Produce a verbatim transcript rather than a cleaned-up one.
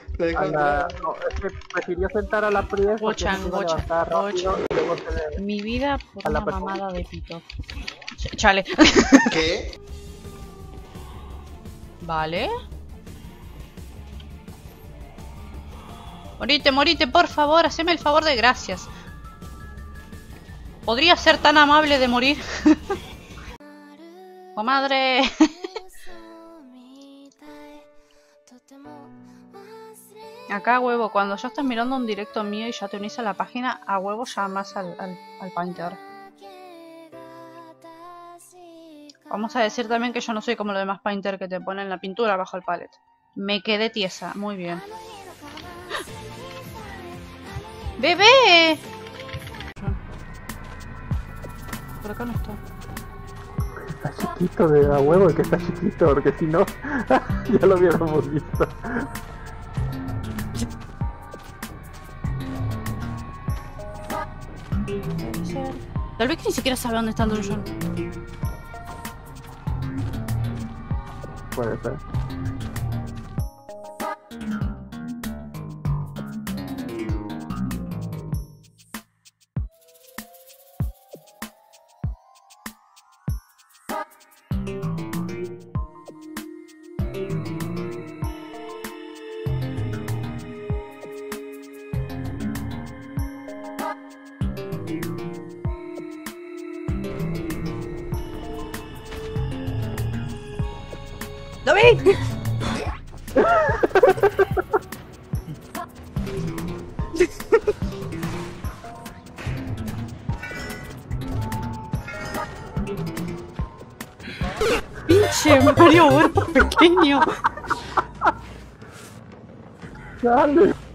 Lo A la... encontré. No, es que prefirió sentar a la Priest porque Gochan, se iba a Gochan, levantar rápido Gochan. y luego se le... Mi vida por A la una persona. mamada de pito. Ch- Chale. ¿Qué? Vale. Morite, morite, por favor, haceme el favor de gracias. ¿Podría ser tan amable de morir? ¡Oh, madre! Acá, huevo, cuando ya estás mirando un directo mío y ya te unís a la página, a huevo llamas al, al, al Painter. Vamos a decir también que yo no soy como los demás Painter que te ponen la pintura bajo el palette. Me quedé tiesa, muy bien. ¡Bebé! Por acá no está. Está chiquito de a huevo, que está chiquito, porque si no, ya lo hubiéramos visto. Puede ser. Tal vez que ni siquiera sabe dónde está Dungeon. Puede ser. ¡David! ¡Pinche Mario Bros pequeño! ¡Dale!